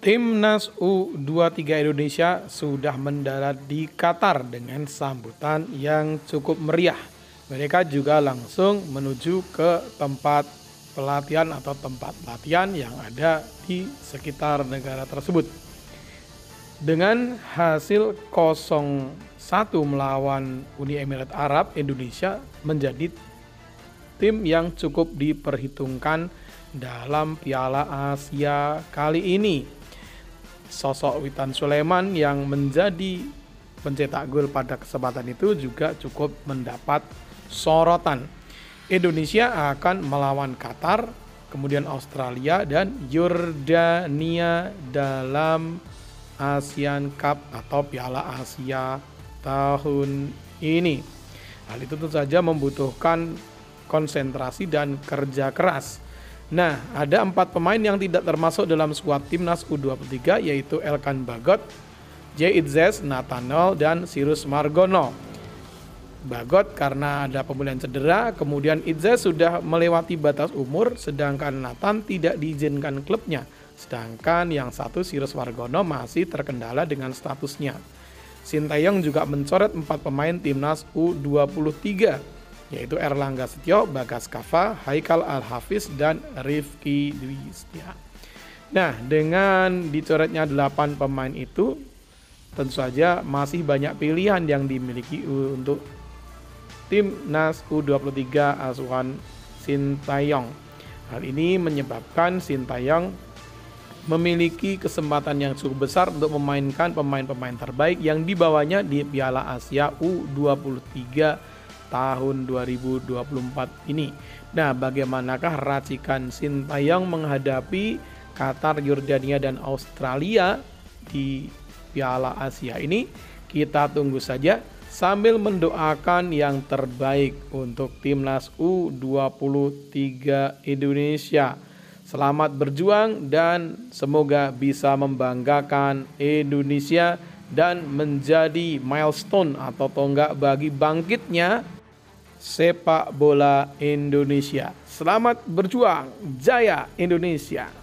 Timnas U23 Indonesia sudah mendarat di Qatar dengan sambutan yang cukup meriah. Mereka juga langsung menuju ke tempat pelatihan atau tempat latihan yang ada di sekitar negara tersebut. Dengan hasil 0-1 melawan Uni Emirat Arab, Indonesia menjadi tim yang cukup diperhitungkan dalam Piala Asia kali ini. Sosok Witan Sulaiman yang menjadi pencetak gol pada kesempatan itu juga cukup mendapat sorotan. Indonesia akan melawan Qatar, kemudian Australia dan Yordania dalam Asian Cup atau Piala Asia tahun ini. Hal itu tentu saja membutuhkan konsentrasi dan kerja keras. Nah, ada 4 pemain yang tidak termasuk dalam skuad Timnas U23, yaitu Elkan Bagot, J. Itzes, Nathanael, dan Sirus Margono. Bagot karena ada pemulihan cedera, kemudian Itzes sudah melewati batas umur, sedangkan Nathan tidak diizinkan klubnya. Sedangkan yang satu, Sirus Margono, masih terkendala dengan statusnya. Sintayong juga mencoret 4 pemain Timnas U23, yaitu Erlangga Setio, Bagas Kava, Haikal Al-Hafiz, dan Rifki Dwi Setia. Nah, dengan dicoretnya 8 pemain itu, tentu saja masih banyak pilihan yang dimiliki untuk Timnas U23 asuhan Sintayong. Hal ini menyebabkan Sintayong memiliki kesempatan yang cukup besar untuk memainkan pemain-pemain terbaik yang dibawanya di Piala Asia U23 tahun 2024 ini. Nah, bagaimanakah racikan Sintayong menghadapi Qatar, Yordania, dan Australia di Piala Asia ini? Kita tunggu saja sambil mendoakan yang terbaik untuk Timnas U23 Indonesia. Selamat berjuang dan semoga bisa membanggakan Indonesia dan menjadi milestone atau tonggak bagi bangkitnya sepak bola Indonesia. Selamat berjuang, jaya Indonesia!